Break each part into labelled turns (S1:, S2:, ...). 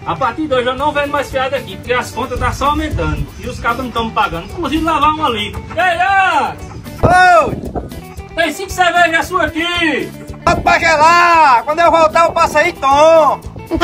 S1: A partir de hoje eu não vendo mais fiado aqui, porque as contas tá só aumentando. E os cabos não estão me pagando. Não consigo lavar um ali. Ei,
S2: Oi!
S1: tem 5 cervejas sua aqui!
S2: Pode pra gelar! Quando eu voltar eu passo aí, Tom!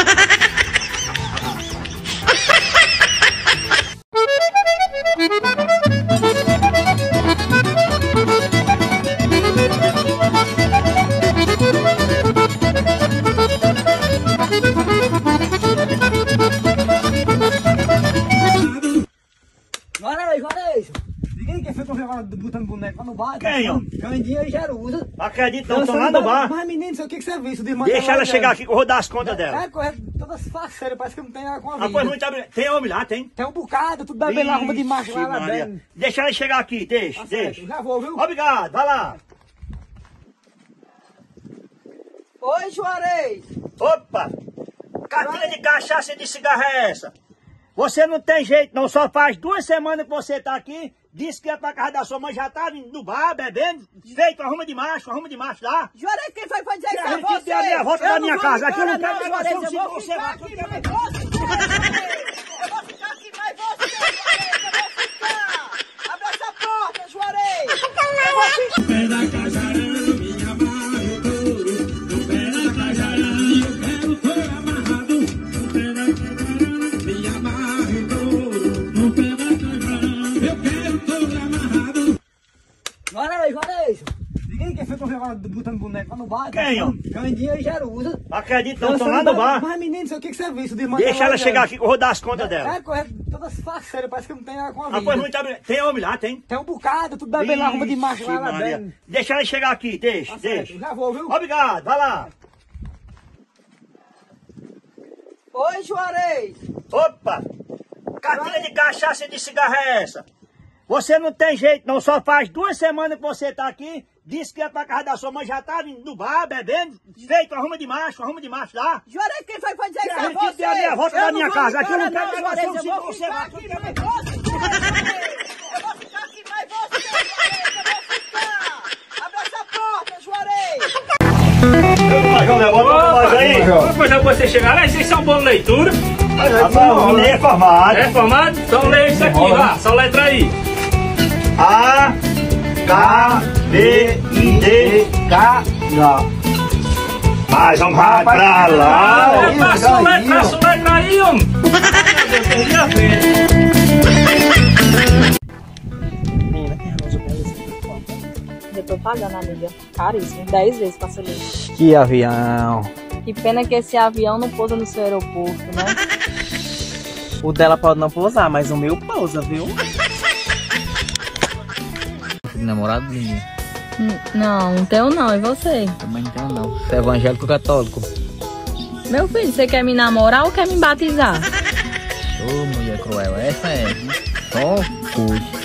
S3: Juarez! Ninguém quer foi agora botando boneco lá no bar.
S2: Quem, ó?
S3: Candinha e Jerusa.
S2: Acredito, não, estão lá no bar.
S3: Mas menino, isso aqui que você viu, isso de
S2: Deixa ela chegar aqui que eu vou dar as contas dela.
S3: É, corre todas faceiras, parece que não tem nada com a
S2: Ah,
S3: vida.
S2: pois não tem homem lá, tem?
S3: Tem um bocado, tudo da bem lá, arruma de macho lá,
S2: Maria.
S3: bem.
S2: Deixa ela chegar aqui, deixa,
S3: Tá
S2: deixa.
S3: certo, já vou, viu?
S2: Obrigado, vai lá.
S3: Oi, Juarez!
S2: Opa! Cartilha de cachaça e de cigarro é essa? Você não tem jeito não, só faz 2 semanas que você tá aqui, disse que ia pra casa da sua mãe, já tá no bar, bebendo, feito, arruma de macho lá.
S3: Juarez, quem foi dizer
S2: Que
S3: que
S2: a
S3: foi
S2: gente
S3: você?
S2: deu ali a volta da minha casa, aqui eu não quero
S3: Juarez,
S2: negócio
S3: eu
S2: com
S3: vou
S2: você,
S3: ficar
S2: vai,
S3: aqui,
S2: tu quer
S3: mas você, eu vou ficar aqui, mas você, Juarez, eu vou ficar. Abre essa porta, Juarez. Eu vou ficar.
S4: Pé da cajarana, minha barra e o touro. No pé da cajarana, eu quero touro amarrado. No pé da cajarana, minha barra e o touro. No pé da cajarana, eu quero touro amarrado.
S3: Juarez! Ninguém quer foi agora botando boneco lá no bar.
S2: Quem, ó?
S3: Candinha e Jerusa.
S2: Acredito, não, estão lá no bar.
S3: Mas menino, isso aqui que você viu, isso de
S2: Deixa ela chegar aqui que eu vou dar as contas dela.
S3: É, corre todas faceiras, parece que não tem nada com a vida.
S2: Ah, pois não tem homem lá, tem?
S3: Tem um bocado, tudo da bem lá, arruma de macho lá,
S2: Maria.
S3: bem.
S2: Deixa ela chegar aqui, deixa,
S3: Tá certo,
S2: deixa.
S3: já vou, viu?
S2: Obrigado, vai lá.
S3: Oi, Juarez!
S2: Opa! Cartilha de cachaça e de cigarro é essa? Você não tem jeito não, só faz 2 semanas que você tá aqui, disse que ia pra casa da sua mãe, já tá no bar, bebendo, feito, arruma de macho lá.
S3: Juarez, quem foi dizer
S2: Que
S3: que
S2: a
S3: foi
S2: gente
S3: você?
S2: deu ali a volta da minha casa, aqui eu não quero
S3: Juarez,
S2: negócio
S3: eu
S2: com
S3: vou
S2: você,
S3: ficar
S2: vai,
S3: aqui,
S2: tu quer
S3: mas você, Juarez. Eu vou ficar aqui, mas você, Juarez, eu vou ficar. Abre essa porta, Juarez.
S1: Depois já você chegar lá, vocês são boa leitura.
S2: O menino é formado.
S1: É formado? Então leia isso aqui, vá, só letra aí.
S2: A, K, B, I, D, K, mas vamos pra lá.
S1: Passa o letra aí, homem. Perdi a frente.
S5: Eu tô pagando, amiga. Caríssimo. 10 vezes parcelei.
S3: Que avião.
S5: Que pena que esse avião não pousa no seu aeroporto, né?
S6: O dela pode não pousar, mas o meu pousa, viu?
S7: Namorado, menino?
S5: Não, não tenho não. E você?
S7: Também não tenho não. Você é evangélico ou católico?
S5: Meu filho, você quer me namorar ou quer me batizar?
S7: Ô, mulher cruel, essa é. Só cuide.